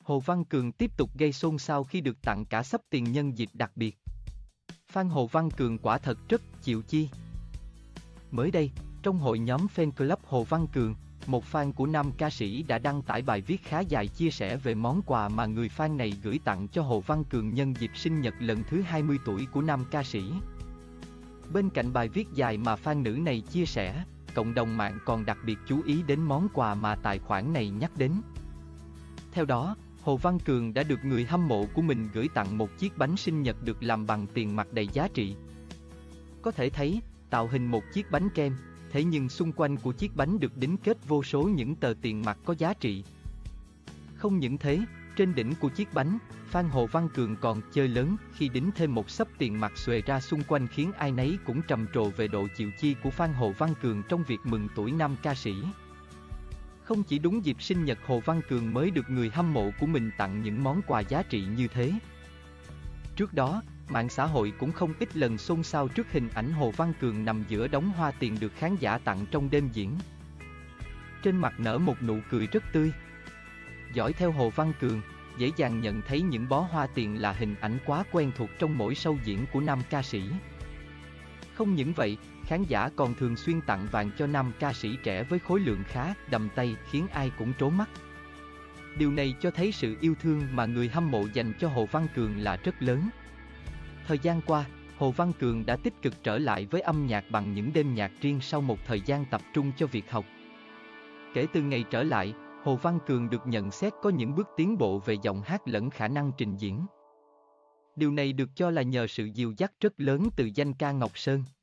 Hồ Văn Cường tiếp tục gây xôn xao khi được tặng cả xấp tiền nhân dịp đặc biệt. Fan Hồ Văn Cường quả thật rất chịu chi. Mới đây, trong hội nhóm fan club Hồ Văn Cường, một fan của nam ca sĩ đã đăng tải bài viết khá dài chia sẻ về món quà mà người fan này gửi tặng cho Hồ Văn Cường nhân dịp sinh nhật lần thứ 20 tuổi của nam ca sĩ. Bên cạnh bài viết dài mà fan nữ này chia sẻ, cộng đồng mạng còn đặc biệt chú ý đến món quà mà tài khoản này nhắc đến. Theo đó, Hồ Văn Cường đã được người hâm mộ của mình gửi tặng một chiếc bánh sinh nhật được làm bằng tiền mặt đầy giá trị. Có thể thấy, tạo hình một chiếc bánh kem, thế nhưng xung quanh của chiếc bánh được đính kết vô số những tờ tiền mặt có giá trị. Không những thế, trên đỉnh của chiếc bánh, fan Hồ Văn Cường còn chơi lớn khi đính thêm một xấp tiền mặt xuề ra xung quanh khiến ai nấy cũng trầm trồ về độ chịu chi của fan Hồ Văn Cường trong việc mừng tuổi nam ca sĩ. Không chỉ đúng dịp sinh nhật Hồ Văn Cường mới được người hâm mộ của mình tặng những món quà giá trị như thế. Trước đó, mạng xã hội cũng không ít lần xôn xao trước hình ảnh Hồ Văn Cường nằm giữa đống hoa tiền được khán giả tặng trong đêm diễn. Trên mặt nở một nụ cười rất tươi. Dõi theo Hồ Văn Cường, dễ dàng nhận thấy những bó hoa tiền là hình ảnh quá quen thuộc trong mỗi show diễn của nam ca sĩ. Không những vậy, khán giả còn thường xuyên tặng vàng cho nam ca sĩ trẻ với khối lượng khá đầm tay khiến ai cũng trố mắt. Điều này cho thấy sự yêu thương mà người hâm mộ dành cho Hồ Văn Cường là rất lớn. Thời gian qua, Hồ Văn Cường đã tích cực trở lại với âm nhạc bằng những đêm nhạc riêng sau một thời gian tập trung cho việc học. Kể từ ngày trở lại, Hồ Văn Cường được nhận xét có những bước tiến bộ về giọng hát lẫn khả năng trình diễn. Điều này được cho là nhờ sự dìu dắt rất lớn từ danh ca Ngọc Sơn.